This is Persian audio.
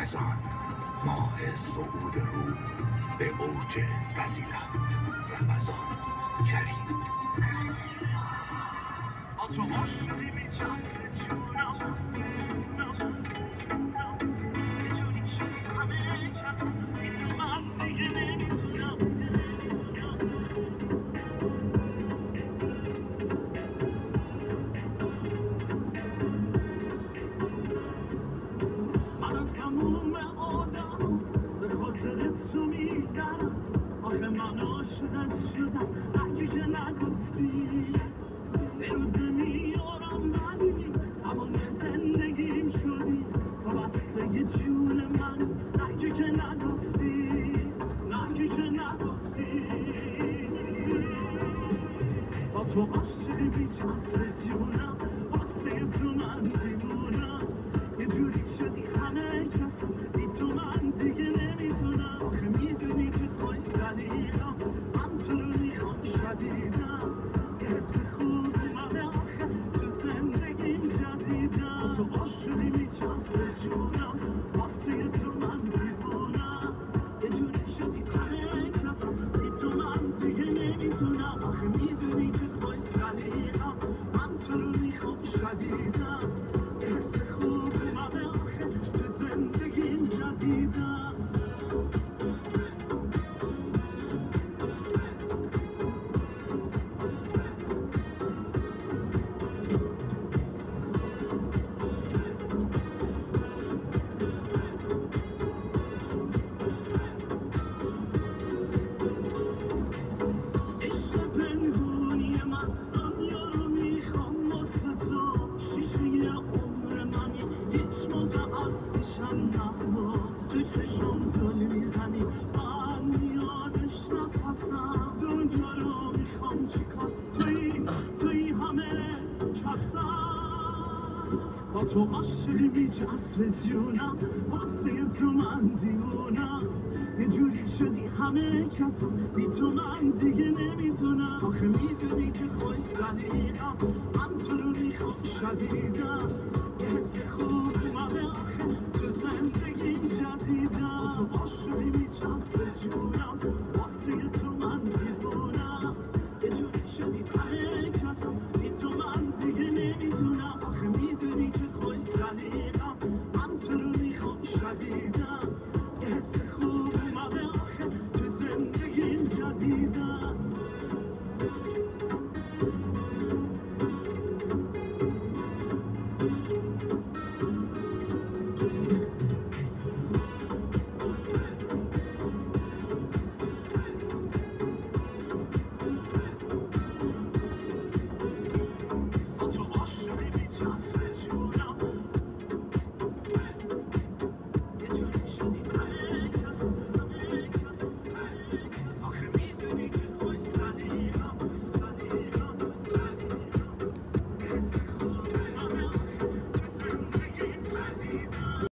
خزان ماه صعود روح به اوج فضیلت رمضان کریم. با تو عاشقی میچسبه جونم، یه جوری شدی همه کس بی تو من دیگه نمیتونم. من از تموم آدم به خاطر تو میگذرم، آخه من عاشقت شدم اگه که نگفتی درود نمیارم ولی تمام زندگیم شدی وابسته جون من، اگه که نگفتی اگه که نگفتی. با تو عاشقی بی‌چسب جونم، واسه تو من دیوونم، یه جوری شدی همه کس بی تو من دیگه نمیتونم. آخه میدونی که خوش سلیقم، من تو رو میخوام شدیدم، یه حس خوب اومده آخه تو زندگیم جدیدم. تو عاشقی میچسبه جونم، واسه تو من دیوونم، یه جوری شدی همه کس بی تو من دیگه نمیتونم. آخه میدونی که خوش سلیقم، من تو رو میخوام شدیدم، یه حس خوب اومده آخه تو زندگیم جدیدم. عشق پنهونی من دنیا رو میخوام واسه تو، شیشه عمر منی هیچ موقع از پیشم نرو، تو چشم زل میزنی من یادش نفسم، دنیا رو میخوام چیکار توی همه کسم. با تو عاشقی بی‌چسب جونم، واسه تو من دیوونم، یه جوری شدی همه کس بی تو من دیگه نمیتونم. آخه میدونی که خوش سلیقم، من تو رو میخوام شدیدم، یه حس خوب